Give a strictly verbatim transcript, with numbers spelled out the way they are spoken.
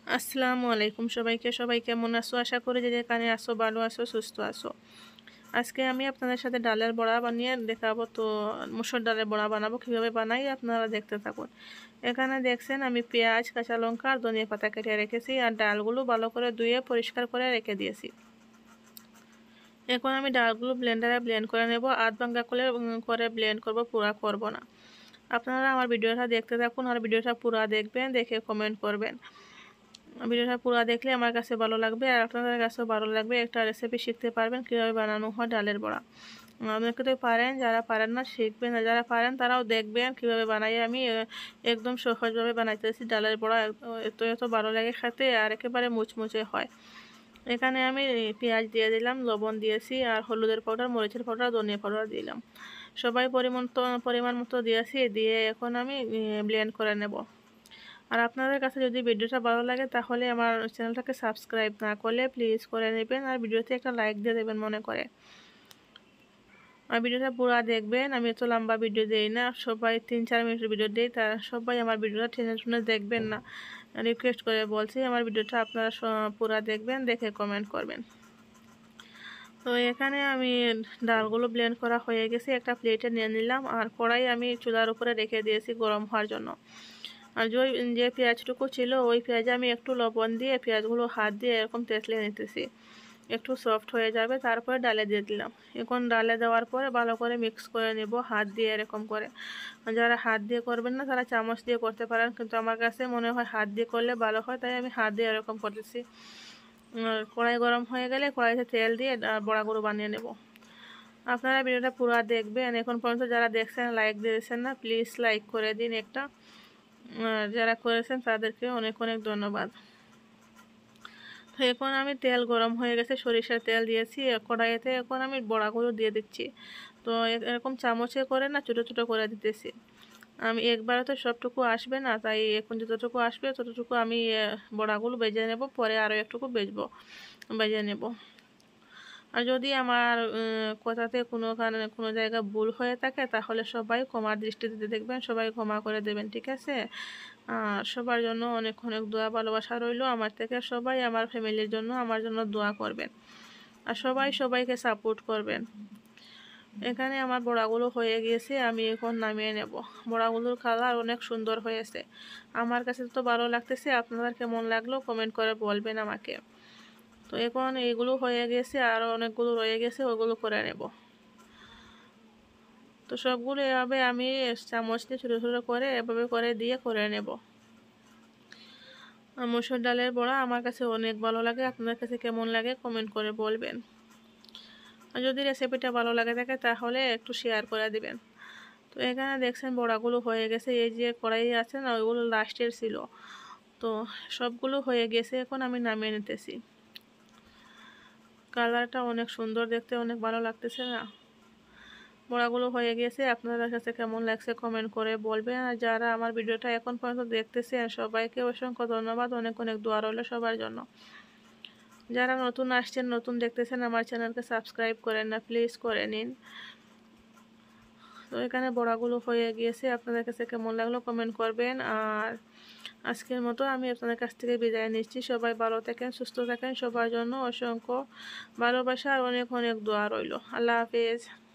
আসসালামু আলাইকুম সবাইকে। সবাই কেমন আছো? আশা করি যে যেখানে আছো ভালো আছো, সুস্থ আছো। আজকে আমি আপনাদের সাথে ডালের বড়া বানিয়ে দেখাবো। তো মুসুর ডালের বড়া বানাবো, কিভাবে বানাই আপনারা দেখতে থাকুন। এখানে দেখছেন আমি পেঁয়াজ, কাঁচা লঙ্কা আর ধনিয়া পাতা কেটে রেখেছি, আর ডালগুলো ভালো করে ধুয়ে পরিষ্কার করে রেখে দিয়েছি। এখন আমি ডালগুলো ব্লেন্ডারে ব্লেন্ড করে নেব। আধ ভাঙ্গা করে করে ব্লেন্ড করব, পুরা করব না। আপনারা আমার ভিডিওটা দেখতে থাকুন আর ভিডিওটা পুরা দেখবেন, দেখে কমেন্ট করবেন। ভিডিওটা পুরো দেখলে আমার কাছে ভালো লাগবে আর আপনাদের কাছেও ভালো লাগবে। একটা রেসিপি শিখতে পারবেন কীভাবে বানানো হয় ডালের বড়া। অনেকে তো পারেন, যারা পারেন না শিখবেন, আর যারা পারেন তারাও দেখবেন কীভাবে বানাই। আমি একদম সহজভাবে বানাইতেছি ডালের বড়া। এত এত ভালো লাগে খেতে আর একেবারে মুচমুচে হয়। এখানে আমি পেঁয়াজ দিয়ে দিলাম, লবণ দিয়েছি, আর হলুদের পাউডার, মরিচের পাউডার, ধনিয়া পাউডার দিলাম। সবাই পরিমাণ পরিমাণ মতো দিয়েছি। দিয়ে এখন আমি ব্লেন্ড করে নেব। আর আপনাদের কাছে যদি ভিডিওটা ভালো লাগে তাহলে আমার চ্যানেলটাকে সাবস্ক্রাইব না করলে প্লিজ করে নেবেন, আর ভিডিওতে একটা লাইক দিয়ে দেবেন মনে করে। আর ভিডিওটা পুরো দেখবেন। আমি এত লম্বা ভিডিও দিই না, সবাই তিন চার মিনিটের ভিডিও দিই, তারা সবাই আমার ভিডিওটা টেনে টুনে দেখবেন না। রিকোয়েস্ট করে বলছি আমার ভিডিওটা আপনারা পুরো দেখবেন, দেখে কমেন্ট করবেন। তো এখানে আমি ডালগুলো ব্লেন্ড করা হয়ে গেছে, একটা প্লেটে নিয়ে নিলাম, আর কড়াই আমি চুলার উপরে রেখে দিয়েছি গরম হওয়ার জন্য। আর যে যে পেঁয়াজটুকু ছিল ওই পেঁয়াজে আমি একটু লবণ দিয়ে পেঁয়াজগুলো হাত দিয়ে এরকম তেঁতলে নিতেছি, একটু সফট হয়ে যাবে। তারপরে ডালে দিয়ে দিলাম। এখন ডালে দেওয়ার পরে ভালো করে মিক্স করে নেব হাত দিয়ে এরকম করে। যারা হাত দিয়ে করবেন না তারা চামচ দিয়ে করতে পারেন, কিন্তু আমার কাছে মনে হয় হাত দিয়ে করলে ভালো হয়, তাই আমি হাত দিয়ে এরকম করতেছি। কড়াই গরম হয়ে গেলে কড়াইতে তেল দিয়ে বড়াগুলো বানিয়ে নেব। আপনারা ভিডিওটা পুরো দেখবেন। এখন পর্যন্ত যারা দেখছেন লাইক দিয়েছেন না, প্লিজ লাইক করে দিন একটা। যারা করেছেন তাদেরকে অনেক অনেক ধন্যবাদ। তো এখন আমি তেল গরম হয়ে গেছে, সরিষার তেল দিয়েছি কড়াইতে। এখন আমি বড়াগুলো দিয়ে দিচ্ছি। তো এরকম চামচে করে না ছোটো ছোটো করে দিতেছি। আমি একবারে তো সবটুকু আসবে না, তাই এখন যতটুকু আসবে ততটুকু আমি বড়াগুলো ভেজে নেব, পরে আরও একটুকু বেজবো ভেজে নেব। আর যদি আমার কথাতে কোনো কারণে কোনো জায়গা ভুল হয়ে থাকে তাহলে সবাই ক্ষমার দৃষ্টিতে দেখবেন, সবাই ক্ষমা করে দেবেন, ঠিক আছে? আর সবার জন্য অনেক অনেক দোয়া ভালোবাসা রইল আমার থেকে। সবাই আমার ফ্যামিলির জন্য আমার জন্য দোয়া করবেন, আর সবাই সবাইকে সাপোর্ট করবেন। এখানে আমার বড়াগুলো হয়ে গিয়েছে, আমি এখন নামিয়ে নেব। বড়াগুলোর কালার অনেক সুন্দর হয়েছে, আমার কাছে তো ভালো লাগতেছে। আপনাদের কেমন লাগলো কমেন্ট করে বলবেন আমাকে। তো এখন এইগুলো হয়ে গেছে, আরও অনেকগুলো রয়ে গেছে, ওগুলো করে নেব। তো সবগুলো এভাবে আমি চামচ দিয়ে ছোটো ছোটো করে এভাবে করে দিয়ে করে নেব। মসুর ডালের বড়া আমার কাছে অনেক ভালো লাগে, আপনাদের কাছে কেমন লাগে কমেন্ট করে বলবেন। আর যদি রেসিপিটা ভালো লাগে থাকে তাহলে একটু শেয়ার করে দিবেন। তো এখানে দেখছেন বড়াগুলো হয়ে গেছে। এই যে কড়াই আছে না, ওইগুলো লাস্টের ছিল। তো সবগুলো হয়ে গেছে, এখন আমি নামিয়ে নিতেছি। কালারটা অনেক সুন্দর দেখতে, অনেক ভালো লাগতেছে না? বড়াগুলো হয়ে গেছে, আপনাদের কাছে কেমন লাগছে কমেন্ট করে বলবেন। আর যারা আমার ভিডিওটা এখন পর্যন্ত দেখতেছেন সবাইকে অসংখ্য ধন্যবাদ, অনেক অনেক দোয়া রইল সবার জন্য। যারা নতুন আসছেন, নতুন দেখতেছেন, আমার চ্যানেলকে সাবস্ক্রাইব করেন না, প্লিজ করে নিন। তো এখানে বড়াগুলো হয়ে গিয়েছে, আপনাদের কাছে কেমন লাগলো কমেন্ট করবেন। আর আজকের মতো আমি আপনাদের কাছ থেকে বিদায় নিচ্ছি। সবাই ভালো থাকেন, সুস্থ থাকেন, সবার জন্য অসংখ্য ভালোবাসা আর অনেক অনেক দোয়া রইল। আল্লাহ হাফেজ।